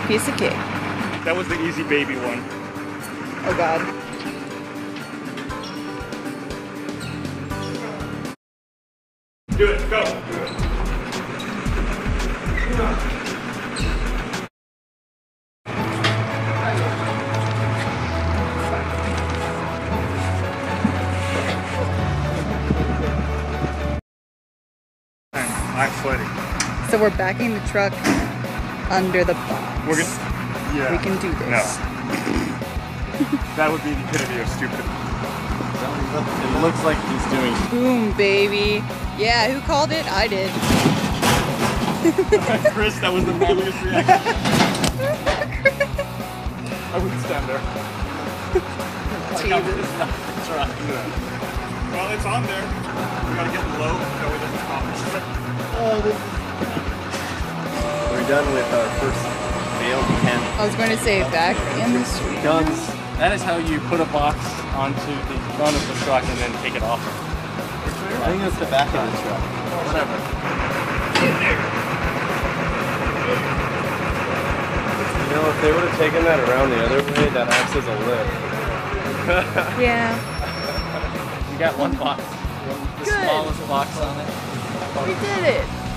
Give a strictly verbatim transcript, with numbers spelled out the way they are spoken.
piece of cake. That was the easy baby one. Oh God. Do it, go. I'm sweating. So we're backing the truck under the box. We're gonna, yeah. We can do this. No. That would be the epitome of stupid. It looks like he's doing. Boom, baby. Yeah, who called it? I did. Chris, that was the manliest reaction. I wouldn't stand there. Jesus. Well, it's on there. We gotta get low. That way it doesn't stop. Oh, this is... We're done with our first failed attempt. I was going to say back in the street. Guns. That is how you put a box onto the front of the truck and then take it off. I think it's the back of the truck. Whatever. You know, if they would have taken that around the other way, that acts as a lift. Yeah. You got one box. The Good. smallest box on it. We did it.